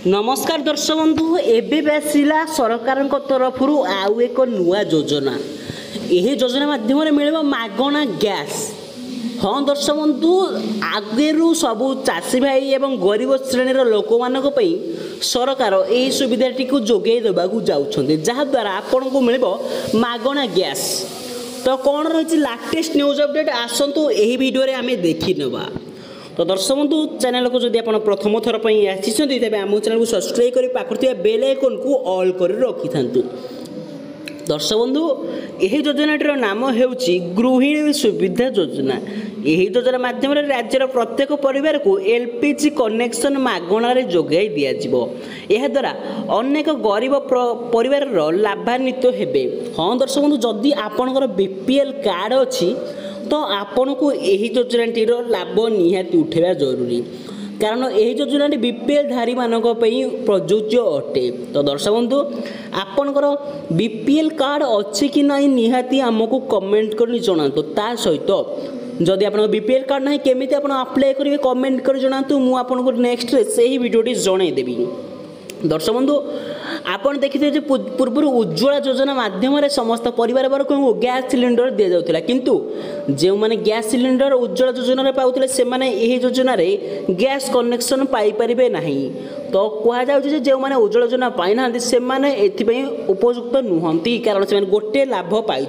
नमस्कार दर्शक बंधु एबे आसला सरकार तरफ आउ एक नुआ योजना। यह योजना माध्यम मिल मागणा गैस। हाँ दर्शक बंधु आगे सबू चाषी भाई एवं गरीब श्रेणीर लोक मान सरकार यही सुविधाटी को जोगे देवाक जाऊँच जहाद्वारा आपण को मिल मागणा गैस। तो कौन रही लाटेस्ट न्यूज अपडेट आसतु यही वीडियो आम देखी नवा। तो दर्शक बंधु चैनल को जब आप प्रथम थर पर आसी तेज आम चैनल को सब्सक्राइब कर पाखुर बेल आइकन को ऑल कर रखि था। दर्शक बंधु यही योजनाटीर नाम है गृहिणी सुविधा योजना। यही योजना माध्यम राज्यर प्रत्येक परिवार को एलपीजी कनेक्शन मागणार जोगाई दिज्व। याद्वारा अनेक गरीब परिवार लाभान्वित हेबे। हाँ दर्शक बंधु जदि आपणकर बीपीएल कार्ड अच्छी तो आपण को यही योजनाटीर लाभ निहाती उठेबा जरूरी, कारण यही योजनाटी बीपीएल धारी मानक प्रযোज्य अटे। तो दर्शक बंधु आपणकर बीपीएल कार्ड अच्छी कि नहीं निहाती आमको कमेंट कर जनातु। ता सहित जदि आप बीपीएल कार्ड ना केमी आप अप्लाई करेंगे कमेंट कर जनातु। मु आपको नेक्स्ट से ही वीडियोटी जनईदेवी। दर्शक बंधु आपन देखिए पूर्व उज्ज्वला योजना माध्यम समस्त परिवार वर्ग को गैस सिलिंडर दि जाऊला, किंतु जो मैंने गैस सिलिंडर उज्ज्वला योजना पाते से यही योजना गैस कनेक्शन पाइपर ना। तो कहुच्छे जो मैंने उज्ज्वला योजना पाई ना से उपयुक्त नुहति, कारण से गोटे लाभ पाई।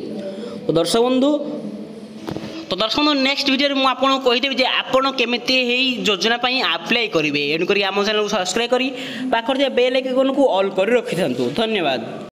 तो दर्शक बंधु नेक्स्ट वीडियो में आपको कहीदेवी आपड़ केमी योजना अप्लाई करेंगे। एणुक आम चैनल को सब्सक्राइब कर पाखर बेल आइकन को ऑल कर रखि था। धन्यवाद।